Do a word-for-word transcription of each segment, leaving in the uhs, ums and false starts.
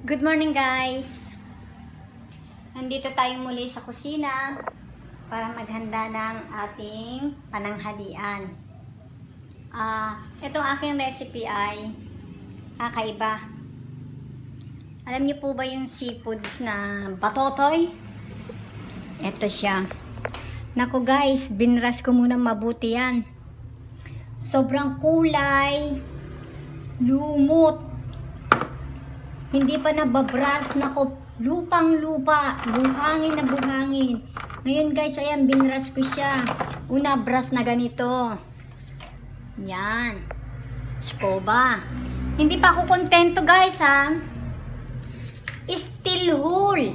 Good morning guys! Nandito tayo muli sa kusina para maghanda ng ating pananghalian. Uh, itong aking recipe ay kakaiba. Alam niyo po ba yung seafoods na batotoy? Ito siya. Naku guys, binras ko muna mabuti yan. Sobrang kulay, lumot. Hindi pa nababras, nako, lupang lupa, buhangin na buhangin. Ngayon guys, ayan, binras ko siya. Una, brush na ganito. Yan. Skoba. Hindi pa ako kontento guys ha. Steel hole.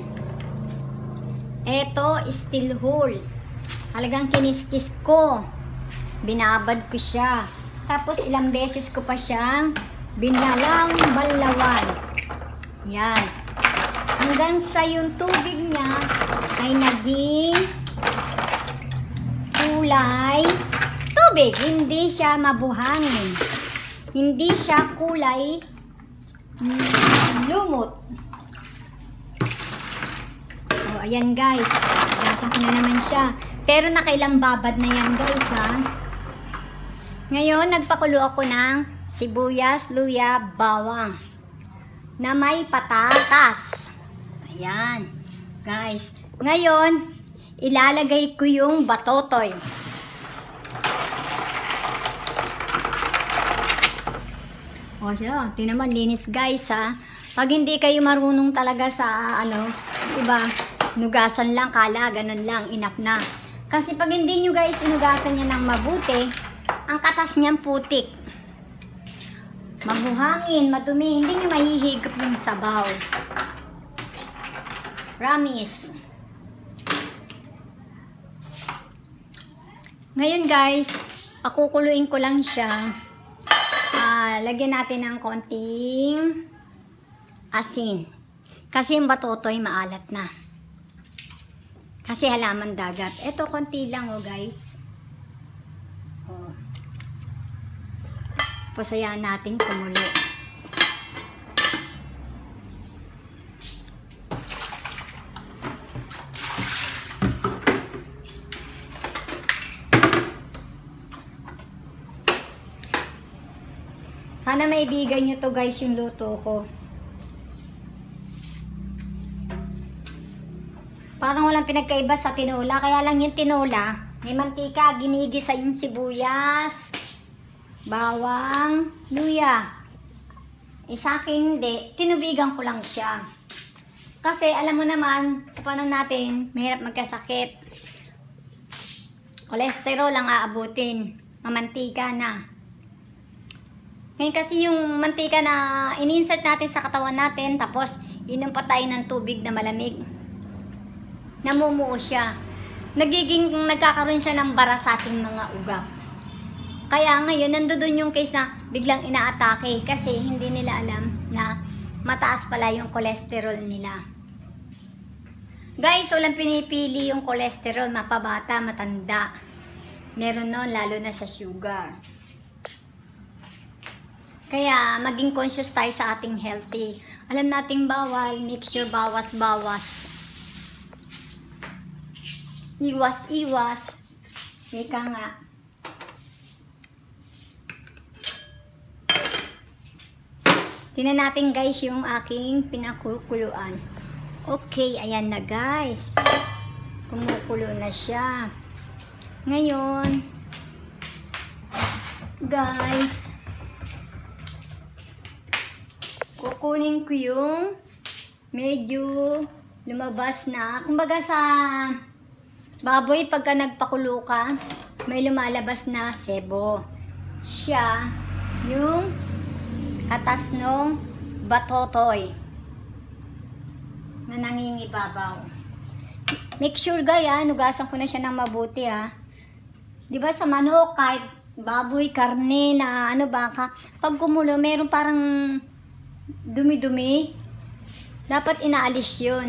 Eto, steel hole. Talagang kiniskis ko. Binabad ko siya. Tapos ilang beses ko pa siyang binalang balawan. Yan. Hanggang sa yung tubig niya ay naging kulay tubig. Hindi siya mabuhangin. Hindi siya kulay mm, lumot. O, ayan guys. Gasan ko na naman siya. Pero nakailang babad na yan guys ha. Ngayon, nagpakulo ako ng sibuyas, luya, bawang na may patatas. Ayan. Guys, ngayon, ilalagay ko yung batotoy. O siya, tinaman, linis guys ha. Pag hindi kayo marunong talaga sa ano, diba, nugasan lang, kala, ganun lang, enough na. Kasi pag hindi nyo guys inugasan niya ng mabuti, ang katas niyan putik. Mabuhangin, madumi, hindi nyo mahihigop yung sabaw. Promise. Ngayon guys, pakukuluin ko lang siya. Uh, lagyan natin ng konting asin. Kasi yung batotoy maalat na. Kasi halaman dagat. Ito konti lang oh guys. Oh. Pasayaan natin kumulo. Sana maibigan nyo to guys yung luto ko. Parang walang pinagkaiba sa tinola. Kaya lang yung tinola, may mantika, ginigisa yung sibuyas, bawang, luya. Eh sa akin hindi, tinubigan ko lang siya. Kasi alam mo naman, paano natin, mahirap magkasakit. Cholesterol ang aabutin, mamantika na. Ngayon kasi yung mantika na ini-insert natin sa katawan natin, tapos inom pa tayo ng tubig na malamig. Namumuo siya. Nagiging, nagkakaroon siya ng bara sa ating mga ugat. Kaya ngayon, nandoon yung case na biglang inaatake kasi hindi nila alam na mataas pala yung cholesterol nila. Guys, walang pinipili yung cholesterol, mapabata, matanda. Meron nun, lalo na sa sugar. Kaya, maging conscious tayo sa ating healthy. Alam nating bawal, make sure bawas-bawas. Iwas-iwas. Ika nga. Tingnan natin guys yung aking pinakukuluan. Okay, ayan na guys. Kumukulo na siya. Ngayon, guys, kukunin ko yung medyo lumabas na. Kumbaga sa baboy, pagka nagpakulo ka, may lumalabas na sebo. Siya, yung katas ng batotoy na nangingibabaw. Make sure gaya, nugasan ko na siya ng mabuti ha. Diba sa manok, kahit baboy, karne na ano baka, pag kumulo, meron parang dumi-dumi. Dapat inaalis yun.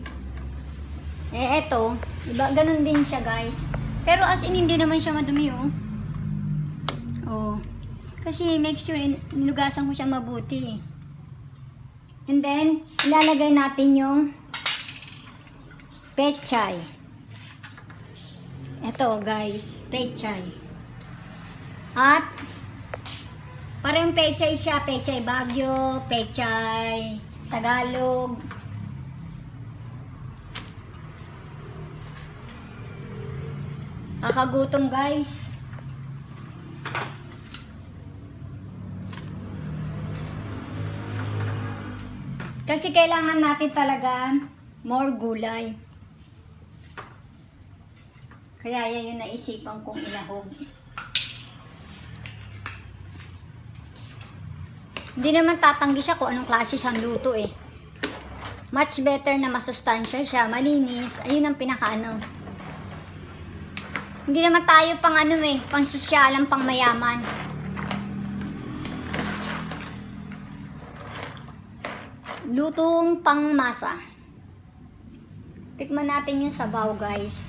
Eh eto, diba, ganun din siya guys. Pero as in, hindi naman siya madumi oh. Oh. Kasi make sure, nilugasan ko siya mabuti. And then, ilalagay natin yung pechay. Ito guys, pechay. At, parang pechay siya, pechay Baguio, pechay Tagalog. Kakagutom guys. Kasi kailangan natin talaga more gulay. Kaya yan yung naisipan kong ilahog. Hindi naman tatanggi siya kung anong klase siyang luto eh. Much better na masustansya siya, malinis. Ayun ang pinakaano. Hindi naman tayo pang ano eh, pang sosyalan, pang mayaman. Lutong pang masa. Tikman natin yung sabaw guys.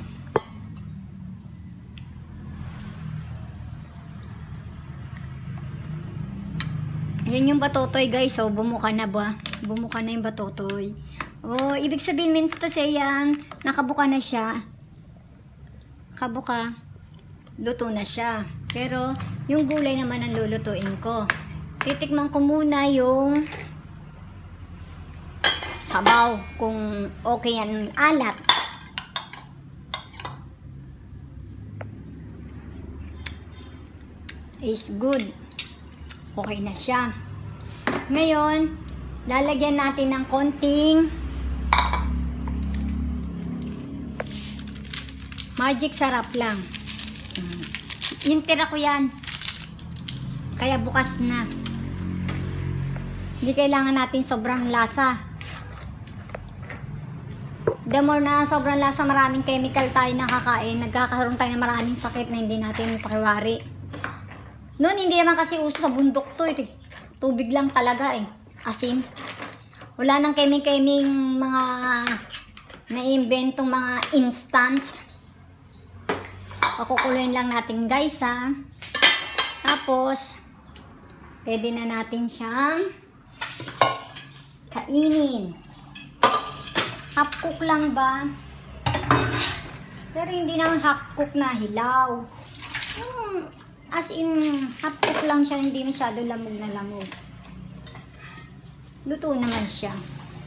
Ayan yung batotoy guys. So, bumuka na ba? Bumuka na yung batotoy. Oh, ibig sabihin means to say yan, nakabuka na siya. Kabuka, luto na siya. Pero, yung gulay naman ang lulutuin ko. Titikman ko muna yung sabaw, kung okay yan alat. Is good. Okay na siya. Ngayon, lalagyan natin ng konting magic sarap lang. Yung tira ko yan. Kaya bukas na. Hindi kailangan natin sobrang lasa. The more na sobrang lasa, maraming chemical tayo nakakain. Nagkakaroon tayo ng maraming sakit na hindi natin pakiwari. Noon, hindi naman kasi uso sa bundok to. Eh. Tubig lang talaga eh. Asin. Wala nang keming-keming mga na-inventong mga instant. Pakukuloyin lang natin guys ha. Tapos, pwede na natin siyang kainin. Half cook lang ba? Pero hindi naman half cook na hilaw. Hmm, as in, half cook lang siya, hindi masyado lamog na lamog. Luto naman siya.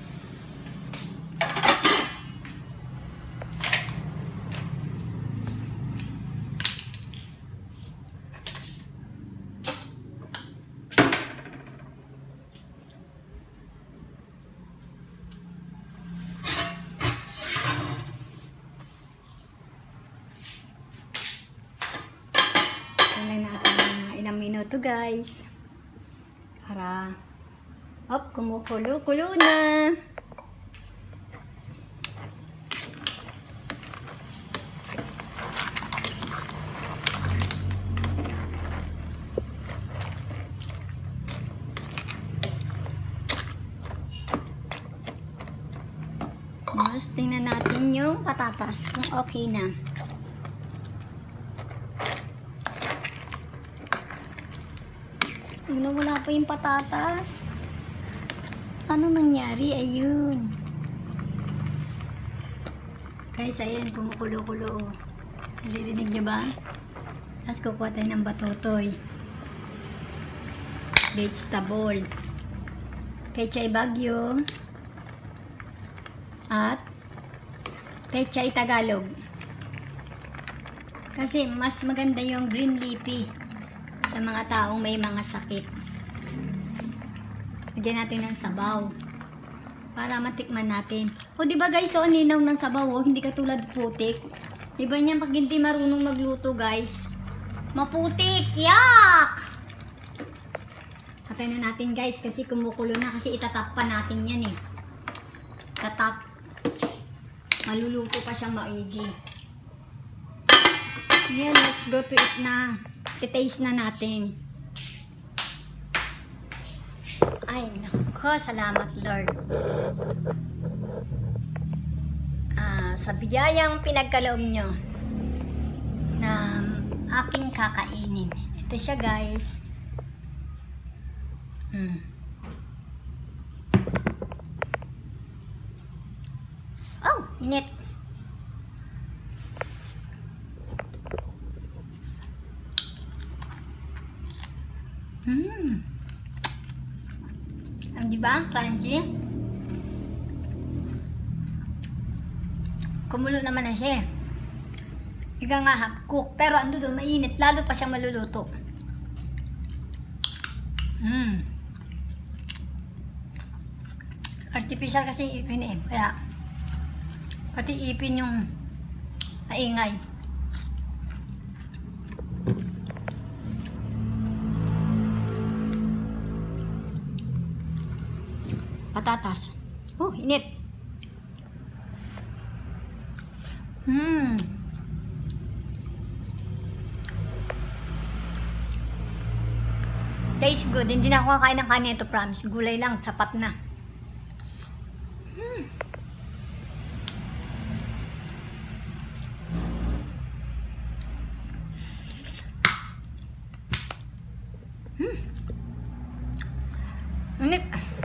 Tingnan natin mga ilang minuto guys. Para, op, kumukulo-kulo na. Tapos, tingnan natin yung patatas kung okay na. Wala pa yung patatas. Ano nangyari? Ayun. Guys, ayan, kumukulo-kulo. Naririnig niyo ba? Tapos kukuha tayo ng batotoy. Vegetable. Pechay Baguio. At pechay Tagalog. Kasi mas maganda yung green leafy sa mga taong may mga sakit. Lagyan natin ng sabaw para matikman natin. O di ba guys, so ninaw ng sabaw, oh, hindi katulad putik. Di ba niyan pag hindi marunong magluto guys, maputik. Yak! Patay na natin guys kasi kumukulo na, kasi itatap pa natin yan eh. Tatap. Maluluto pa siyang maigi. Yan, let's go to it na. I-taste na natin. Ay, naku, salamat Lord. Ah, sa biyayang pinagkaloob nyo na aking kakainin. Ito siya guys. Hmm. Oh, init. Hmm. Ang diba? Crunchy. Kumulo naman na siya. Ika nga half cook. Pero ando doon, mainit. Lalo pa siyang maluluto. Hmm. Artificial kasi ipin eh. Kaya, pati ipin yung maingay. Patatas. Oh, init. Hmm. Tastes good. Hindi na ako kakain ng kanin ito, promise. Gulay lang, sapat na. Hmm. Hmm. Init.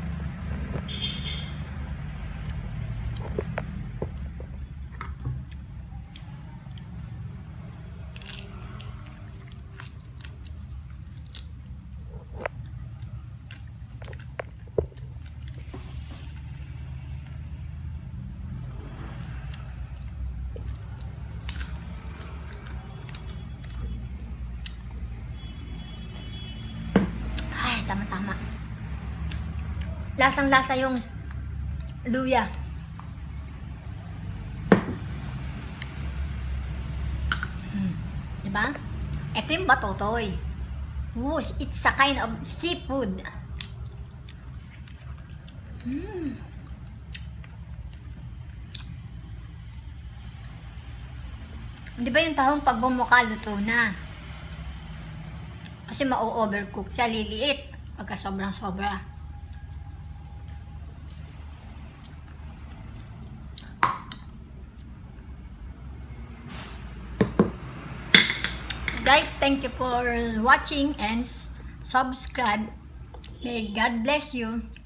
Tama-tama. Lasang-lasa yung luya. Hmm. Diba? Ito yung batotoy. Ooh, it's a kind of seafood. Hmm. Diba yung tahong pag bumuka, luto na? Kasi ma-overcook siya, liliit. Pagka sobrang sobra. Guys, thank you for watching and subscribe. May God bless you.